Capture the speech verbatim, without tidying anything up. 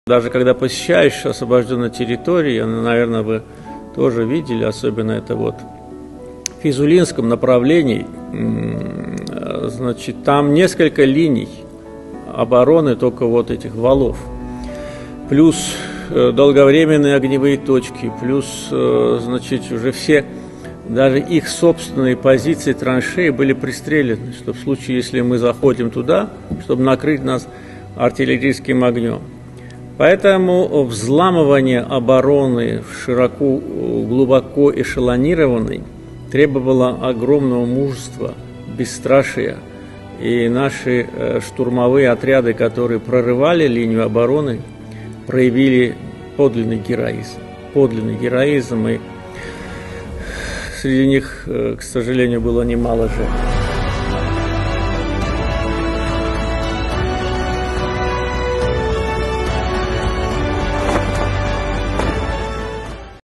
Даже когда посещаешь освобожденные территории, наверное, вы тоже видели, особенно это вот в Физулинском направлении, значит, там несколько линий обороны только вот этих валов, плюс долговременные огневые точки, плюс, значит, уже все, даже их собственные позиции траншеи были пристреляны, что в случае, если мы заходим туда, чтобы накрыть нас артиллерийским огнем. Поэтому взламывание обороны широко, глубоко эшелонированной требовало огромного мужества, бесстрашия. И наши штурмовые отряды, которые прорывали линию обороны, проявили подлинный героизм. Подлинный героизм, и среди них, к сожалению, было немало жертв.